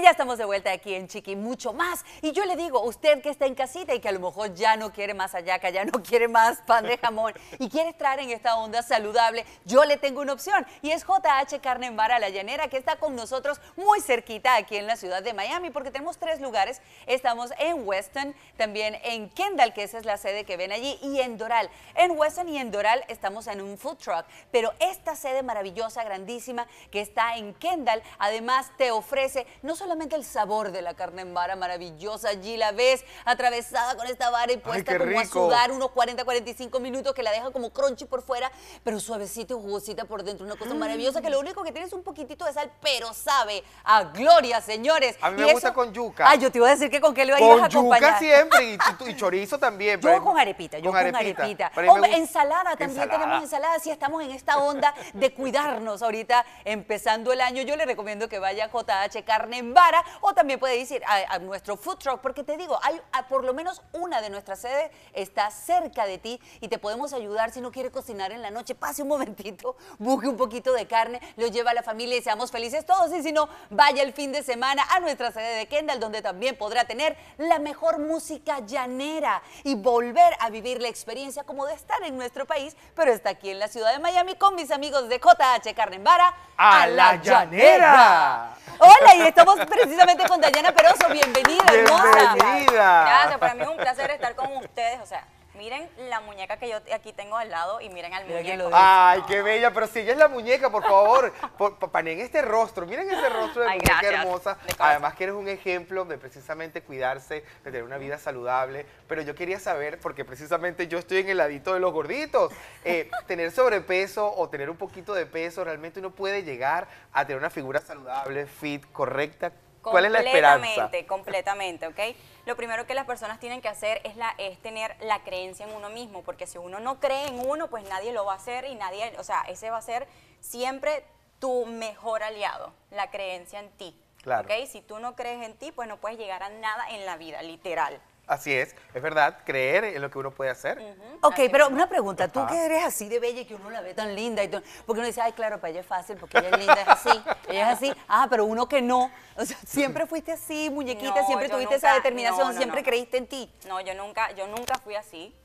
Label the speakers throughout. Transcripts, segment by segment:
Speaker 1: ya estamos de vuelta aquí en Chiqui Mucho Más. Y yo le digo, usted que está en casita y que a lo mejor ya no quiere más hallaca, ya no quiere más pan de jamón y quiere estar en esta onda saludable, yo le tengo una opción y es JH Carne en Vara La Llanera, que está con nosotros muy cerquita aquí en la ciudad de Miami, porque tenemos 3 lugares. Estamos en Weston, también en Kendall, que esa es la sede que ven allí, y en Doral. En Weston y en Doral estamos en un food truck, pero esta sede maravillosa, grandísima, que está en Kendall, además te ofrece no solamente el sabor de la carne en vara maravillosa, allí la ves atravesada con esta vara y puesta como a sudar unos 40-45 minutos, que la deja como crunchy por fuera, pero suavecita y jugosita por dentro, una cosa maravillosa, que lo único que tiene es un poquitito de sal, pero sabe a gloria, señores.
Speaker 2: A mí me gusta con yuca.
Speaker 1: Ah, yo te iba a decir que con qué lo ibas a acompañar.
Speaker 2: Con yuca siempre, y chorizo también.
Speaker 1: Yo con arepita, yo con arepita. O ensalada, también tenemos ensalada. Si estamos en esta onda de cuidarnos ahorita, empezando el año, yo le recomiendo que vaya a JH Carne en Vara, o también puede ir a nuestro food truck, porque te digo, hay por lo menos una de nuestras sedes está cerca de ti y te podemos ayudar. Si no quiere cocinar en la noche, pase un momentito, busque un poquito de carne, lo lleva a la familia y seamos felices todos. Y si no, vaya el fin de semana a nuestra sede de Kendall, donde también podrá tener la mejor música llanera y volver a vivir la experiencia como de estar en nuestro país, pero está aquí en la ciudad de Miami con mis amigos de JH Carne en Vara
Speaker 2: a la llanera.
Speaker 1: Hola, y estamos precisamente con Dayana Peroso. Bienvenida, hermosa.
Speaker 3: Bienvenida. Gracias, para mí es un placer estar con ustedes. O sea, miren la muñeca que yo aquí tengo al lado y miren al muñeco.
Speaker 2: Ay, qué bella, pero si ella es la muñeca, por favor, panen este rostro, miren ese rostro de muñeca hermosa. Además que eres un ejemplo de precisamente cuidarse, de tener una vida saludable, pero yo quería saber, porque precisamente yo estoy en el ladito de los gorditos, tener sobrepeso o tener un poquito de peso, realmente uno puede llegar a tener una figura saludable, fit, correcta. ¿Cuál es la esperanza?
Speaker 3: Completamente, ¿ok? Lo primero que las personas tienen que hacer es tener la creencia en uno mismo, porque si uno no cree en uno, pues nadie lo va a hacer y nadie, o sea, ese va a ser siempre tu mejor aliado, la creencia en ti.
Speaker 2: Claro.
Speaker 3: ¿Ok? Si tú no crees en ti, pues no puedes llegar a nada en la vida, literal.
Speaker 2: Así es verdad, creer en lo que uno puede hacer.
Speaker 1: Ok, pero una pregunta, tú que eres así de bella y que uno la ve tan linda, y todo, porque uno dice, ay, claro, para ella es fácil, porque ella es linda, es así, ella es así, pero uno que no, o sea, siempre fuiste así, muñequita,
Speaker 3: No,
Speaker 1: siempre tuviste
Speaker 3: nunca,
Speaker 1: esa determinación,
Speaker 3: no,
Speaker 1: siempre creíste en ti.
Speaker 3: No, yo nunca fui así.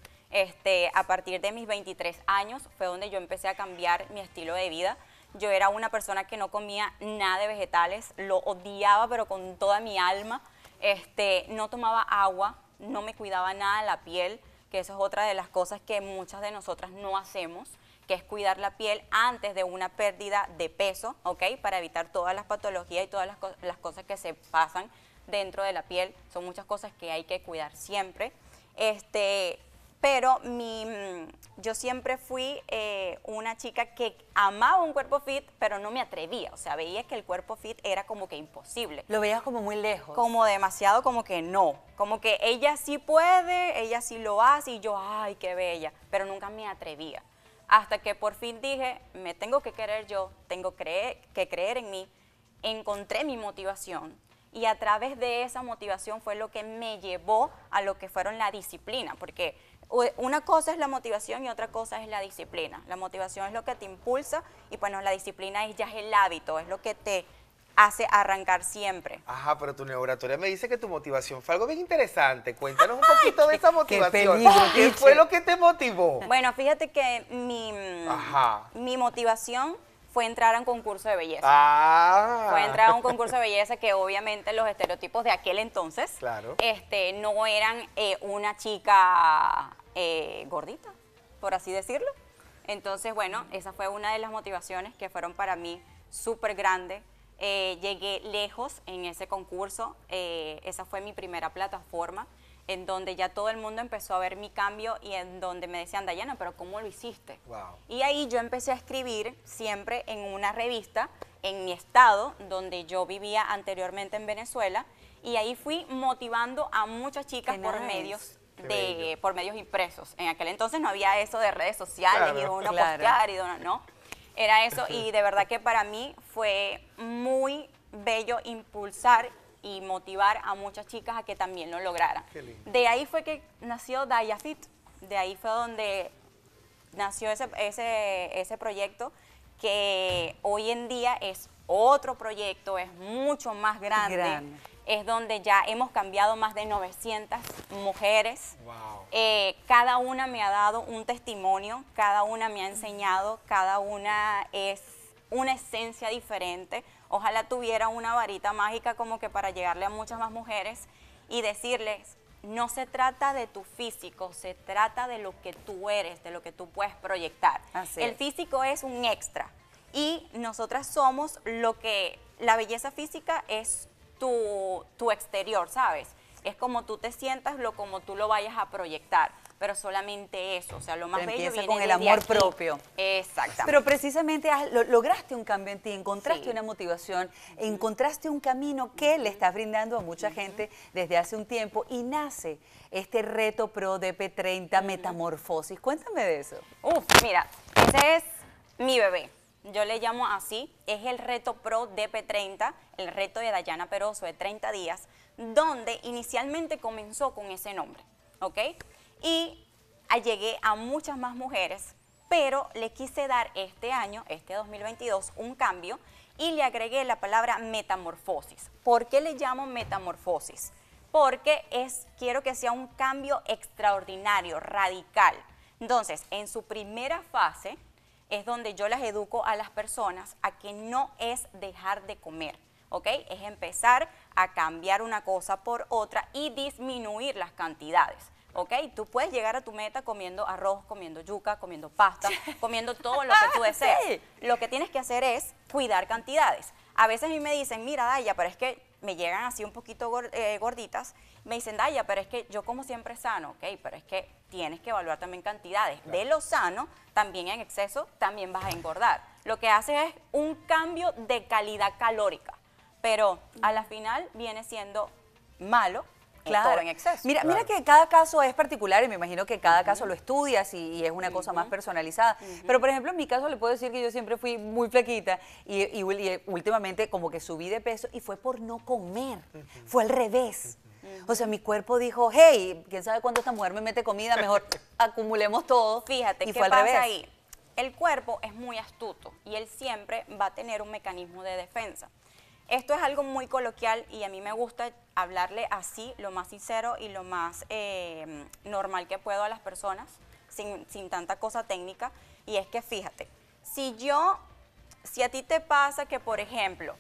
Speaker 3: A partir de mis 23 años fue donde yo empecé a cambiar mi estilo de vida. Yo era una persona que no comía nada de vegetales, lo odiaba, pero con toda mi alma. No tomaba agua, no me cuidaba nada la piel, que eso es otra de las cosas que muchas de nosotras no hacemos, que es cuidar la piel antes de una pérdida de peso, ¿ok? Para evitar todas las patologías y todas las cosas que se pasan dentro de la piel. Son muchas cosas que hay que cuidar siempre. Pero yo siempre fui una chica que amaba un cuerpo fit, pero no me atrevía. O sea, veía que el cuerpo fit era como que imposible.
Speaker 1: Lo veías como muy lejos.
Speaker 3: Como demasiado, como que no. Como que ella sí puede, ella sí lo hace y yo, ay, qué bella. Pero nunca me atrevía. Hasta que por fin dije, me tengo que querer yo, tengo que creer en mí. Encontré mi motivación. Y a través de esa motivación fue lo que me llevó a lo que fueron la disciplina. Porque una cosa es la motivación y otra cosa es la disciplina. La motivación es lo que te impulsa y bueno, la disciplina ya es el hábito, es lo que te hace arrancar siempre.
Speaker 2: Ajá, pero tu neuratoria me dice que tu motivación fue algo bien interesante. Cuéntanos un poquito de esa motivación.
Speaker 1: Qué peligro,
Speaker 2: ¿Qué fue lo que te motivó?
Speaker 3: Bueno, fíjate que mi motivación fue entrar a un concurso de belleza. Fue entrar a un concurso de belleza que obviamente los estereotipos de aquel entonces no eran una chica gordita, por así decirlo. Entonces, bueno, esa fue una de las motivaciones que fueron para mí súper grandes. Llegué lejos en ese concurso, esa fue mi primera plataforma, en donde ya todo el mundo empezó a ver mi cambio y en donde me decían, Dayana, pero ¿cómo lo hiciste?
Speaker 2: Wow.
Speaker 3: Y ahí yo empecé a escribir siempre en una revista en mi estado, donde yo vivía anteriormente en Venezuela, y ahí fui motivando a muchas chicas por medios impresos. En aquel entonces no había eso de redes sociales y de uno postear y de uno, no. Era eso y de verdad que para mí fue muy bello impulsar y motivar a muchas chicas a que también lo lograran. De ahí fue que nació DayaFit, de ahí fue donde nació ese proyecto que hoy en día es otro proyecto, es mucho más grande. Es donde ya hemos cambiado más de 900 mujeres.
Speaker 2: Wow.
Speaker 3: Cada una me ha dado un testimonio, cada una me ha enseñado, cada una es una esencia diferente. Ojalá tuviera una varita mágica como que para llegarle a muchas más mujeres y decirles, no se trata de tu físico, se trata de lo que tú eres, de lo que tú puedes proyectar. El físico es un extra y nosotras somos lo que, la belleza física es tu exterior, ¿sabes? Es como tú te sientas, como tú lo vayas a proyectar, pero solamente eso, o sea, lo más bello viene
Speaker 1: con el amor propio.
Speaker 3: Exactamente.
Speaker 1: Pero precisamente lograste un cambio en ti, encontraste una motivación, encontraste un camino que le estás brindando a mucha gente desde hace un tiempo y nace este reto Pro DP30 Metamorfosis. Cuéntame de eso.
Speaker 3: Mira, ese es mi bebé. Yo le llamo así, es el reto Pro DP30, el reto de Dayana Peroso de 30 días, donde inicialmente comenzó con ese nombre, ¿ok? Y llegué a muchas más mujeres, pero le quise dar este año, este 2022, un cambio y le agregué la palabra metamorfosis. ¿Por qué le llamo metamorfosis? Porque quiero que sea un cambio extraordinario, radical. Entonces, en su primera fase, es donde yo las educo a las personas a que no es dejar de comer, ¿ok? Es empezar a cambiar una cosa por otra y disminuir las cantidades, ¿ok? Tú puedes llegar a tu meta comiendo arroz, comiendo yuca, comiendo pasta, comiendo todo lo que tú deseas. Sí. Lo que tienes que hacer es cuidar cantidades. A veces a mí me dicen, mira, Daya, pero es que me llegan así un poquito gorditas, me dicen, Daya, pero es que yo como siempre sano, ok, pero es que tienes que evaluar también cantidades. Claro. De lo sano, también en exceso, también vas a engordar. Lo que hace es un cambio de calidad calórica, pero a la final viene siendo malo. Claro. Todo en exceso.
Speaker 1: Mira que cada caso es particular y me imagino que cada caso lo estudias y es una cosa más personalizada. Pero, por ejemplo, en mi caso le puedo decir que yo siempre fui muy flaquita y últimamente como que subí de peso y fue por no comer. Fue al revés. O sea, mi cuerpo dijo, hey, quién sabe cuándo esta mujer me mete comida, mejor acumulemos todo.
Speaker 3: Fíjate,
Speaker 1: y
Speaker 3: ¿qué
Speaker 1: fue al
Speaker 3: pasa
Speaker 1: revés.
Speaker 3: ahí? El cuerpo es muy astuto y él siempre va a tener un mecanismo de defensa. Esto es algo muy coloquial y a mí me gusta hablarle así, lo más sincero y lo más normal que puedo a las personas, sin tanta cosa técnica. Y es que fíjate, si a ti te pasa que, por ejemplo,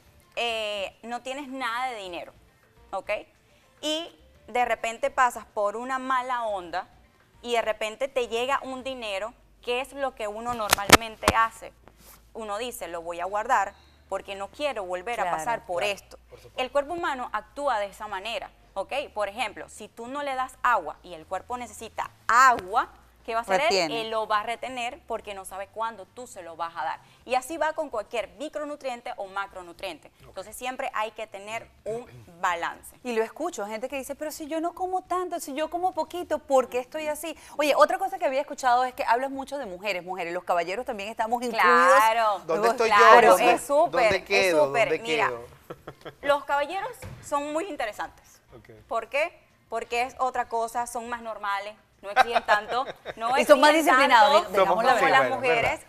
Speaker 3: no tienes nada de dinero, ¿ok? Y de repente pasas por una mala onda y de repente te llega un dinero, ¿qué es lo que uno normalmente hace? Uno dice, lo voy a guardar, porque no quiero volver a pasar por esto. El cuerpo humano actúa de esa manera, ¿ok? Por ejemplo, si tú no le das agua y el cuerpo necesita agua, ¿qué va a hacer él? Él lo va a retener porque no sabe cuándo tú se lo vas a dar. Y así va con cualquier micronutriente o macronutriente. Entonces siempre hay que tener un balance.
Speaker 1: Y lo escucho, gente que dice, pero si yo no como tanto, si yo como poquito, ¿por qué estoy así? Oye, otra cosa que había escuchado es que hablas mucho de mujeres, los caballeros también estamos incluidos.
Speaker 3: Claro.
Speaker 2: ¿Dónde estoy
Speaker 3: yo?
Speaker 2: Es
Speaker 3: súper,
Speaker 2: ¿Dónde quedo?
Speaker 3: ¿Dónde Mira, los caballeros son muy interesantes. ¿Por qué? Porque es otra cosa, son más normales. No exigen tanto,
Speaker 1: y son más disciplinados,
Speaker 3: digamos la verdad. Las mujeres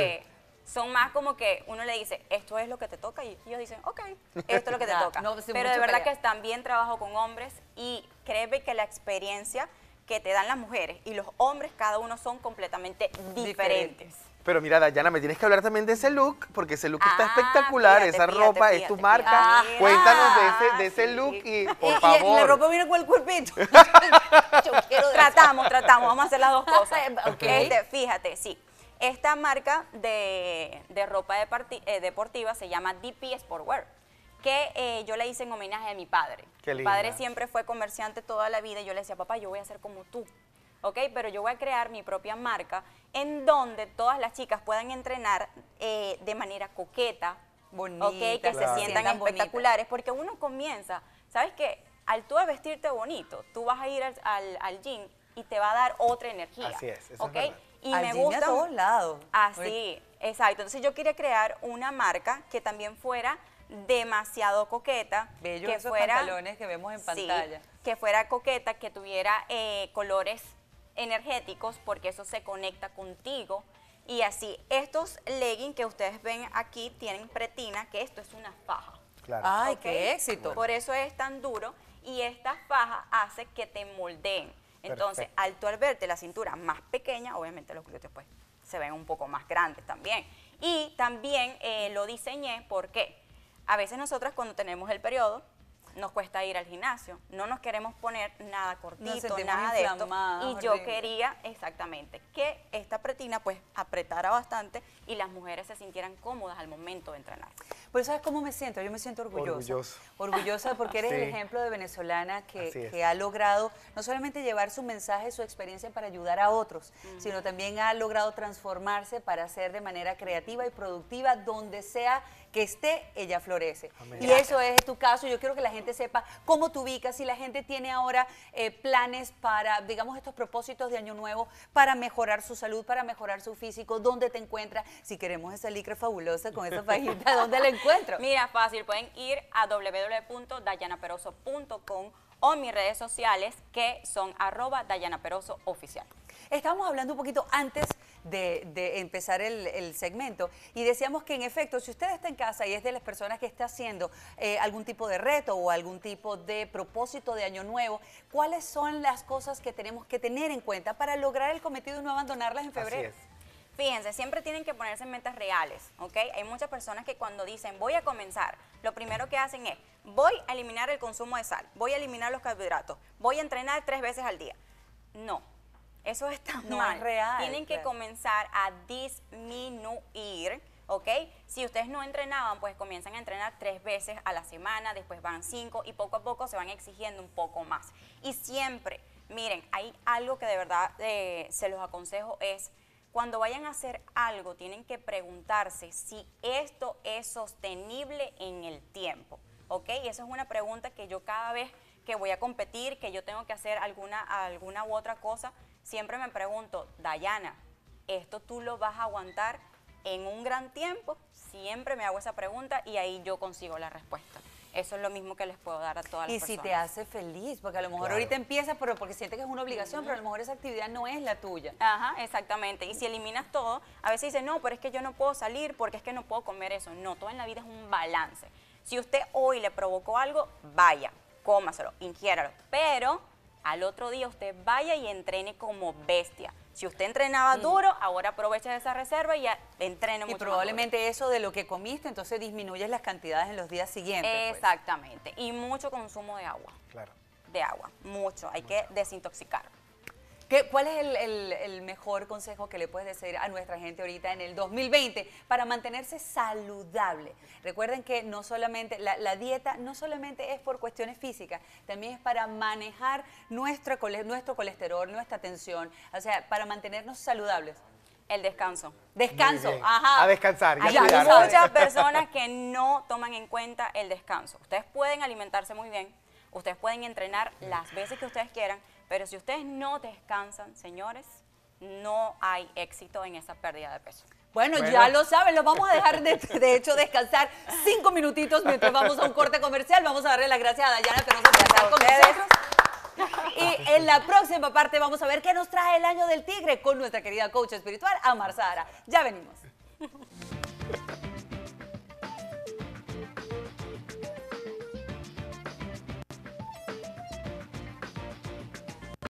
Speaker 3: son más como que uno le dice, esto es lo que te toca, y ellos dicen, ok, esto es lo que te toca. Pero de verdad que también trabajo con hombres y créeme que la experiencia que te dan las mujeres y los hombres, cada uno son completamente diferentes.
Speaker 2: Pero mira, Dayana, me tienes que hablar también de ese look, porque ese look está espectacular, esa ropa es tu marca. Cuéntanos de ese look y, por favor.
Speaker 1: Y la ropa viene con el cuerpito.
Speaker 3: Yo quiero tratamos, vamos a hacer las dos cosas. Fíjate, sí. Esta marca de ropa deportiva se llama DP Sportwear, que yo la hice en homenaje a mi padre. Mi padre siempre fue comerciante toda la vida y yo le decía, papá, yo voy a ser como tú. ¿Ok? Pero yo voy a crear mi propia marca en donde todas las chicas puedan entrenar de manera coqueta, bonita, ¿ok? Que se sientan espectaculares, porque uno comienza, ¿sabes qué? Al tú a vestirte bonito, tú vas a ir al gym y te va a dar otra energía.
Speaker 2: Así es, eso
Speaker 3: ¿ok?
Speaker 2: es verdad.
Speaker 3: Y
Speaker 1: al
Speaker 3: me
Speaker 1: gym
Speaker 3: gusta
Speaker 1: a todos lados.
Speaker 3: Así, exacto. Entonces yo quería crear una marca que también fuera demasiado coqueta.
Speaker 1: Bellos esos pantalones que vemos en pantalla.
Speaker 3: Sí, que fuera coqueta, que tuviera colores energéticos, porque eso se conecta contigo. Y así, estos leggings que ustedes ven aquí tienen pretina, que esto es una faja.
Speaker 1: Claro. ¡Ay, qué éxito!
Speaker 3: Por eso es tan duro y esta faja hace que te moldeen. Entonces, al verte la cintura más pequeña, obviamente los glúteos pues se ven un poco más grandes también. Y también lo diseñé porque a veces nosotras cuando tenemos el periodo, nos cuesta ir al gimnasio, no nos queremos poner nada cortito, nada de esto. Y yo quería, exactamente, que esta pretina pues apretara bastante y las mujeres se sintieran cómodas al momento de entrenar.
Speaker 1: Pues ¿sabes cómo me siento? Yo me siento orgullosa. Orgullosa porque eres el ejemplo de venezolana que ha logrado no solamente llevar su mensaje, su experiencia para ayudar a otros, sino también ha logrado transformarse para hacer de manera creativa y productiva donde sea que esté, ella florece. Amén. Y eso es tu caso. Yo quiero que la gente sepa cómo te ubicas, si la gente tiene ahora planes para, digamos, estos propósitos de Año Nuevo, para mejorar su salud, para mejorar su físico, dónde te encuentras. Si queremos esa licra fabulosa con esa fajita, ¿dónde la encuentro?
Speaker 3: Mira, fácil, pueden ir a www.dayanaperoso.com o mis redes sociales que son @DayanaPerosoOficial.
Speaker 1: Estábamos hablando un poquito antes de empezar el segmento y decíamos que en efecto, si usted está en casa y es de las personas que está haciendo algún tipo de reto o algún tipo de propósito de Año Nuevo, ¿cuáles son las cosas que tenemos que tener en cuenta para lograr el cometido y no abandonarlas en febrero?
Speaker 2: Así es.
Speaker 3: Fíjense, siempre tienen que ponerse metas reales, ¿ok? Hay muchas personas que cuando dicen voy a comenzar, lo primero que hacen es voy a eliminar el consumo de sal, voy a eliminar los carbohidratos, voy a entrenar 3 veces al día. No, eso está mal.
Speaker 1: Es real.
Speaker 3: Tienen que comenzar a disminuir, ¿ok? Si ustedes no entrenaban, pues comienzan a entrenar 3 veces a la semana, después van 5 y poco a poco se van exigiendo un poco más. Y siempre, miren, hay algo que de verdad se los aconsejo es, cuando vayan a hacer algo, tienen que preguntarse si esto es sostenible en el tiempo, ¿ok? Y eso es una pregunta que yo cada vez que voy a competir, que yo tengo que hacer alguna u otra cosa, siempre me pregunto, Dayana, ¿esto tú lo vas a aguantar en un gran tiempo? Siempre me hago esa pregunta y ahí yo consigo la respuesta. Eso es lo mismo que les puedo dar a todas las personas.
Speaker 1: Y si te hace feliz, porque a lo mejor ahorita empiezas porque sientes que es una obligación, pero a lo mejor esa actividad no es la tuya.
Speaker 3: Ajá, exactamente. Y si eliminas todo, a veces dicen, no, pero es que yo no puedo salir porque es que no puedo comer eso. No, todo en la vida es un balance. Si usted hoy le provocó algo, vaya, cómaselo, ingiéralo. Pero al otro día usted vaya y entrene como bestia. Si usted entrenaba duro, ahora aproveche esa reserva y ya entrene mucho más.
Speaker 1: Y probablemente eso de lo que comiste, entonces disminuyes las cantidades en los días siguientes.
Speaker 3: Exactamente. Pues. Y mucho consumo de agua.
Speaker 2: Claro.
Speaker 3: De agua, mucho. Hay que desintoxicar.
Speaker 1: ¿Cuál es el mejor consejo que le puedes decir a nuestra gente ahorita en el 2020 para mantenerse saludable? Recuerden que no solamente la dieta no solamente es por cuestiones físicas, también es para manejar nuestro colesterol, nuestra tensión, o sea, para mantenernos saludables.
Speaker 3: El descanso.
Speaker 1: Descanso, ajá.
Speaker 2: A descansar.
Speaker 3: Hay muchas personas que no toman en cuenta el descanso. Ustedes pueden alimentarse muy bien, ustedes pueden entrenar las veces que ustedes quieran, pero si ustedes no descansan, señores, no hay éxito en esa pérdida de peso.
Speaker 1: Bueno, ya lo saben, lo vamos a dejar de hecho descansar 5 minutitos mientras vamos a un corte comercial. Vamos a darle las gracias a Dayana Peroso por estar con nosotros. Y en la próxima parte vamos a ver qué nos trae el año del tigre con nuestra querida coach espiritual, Amar Sahara. Ya venimos.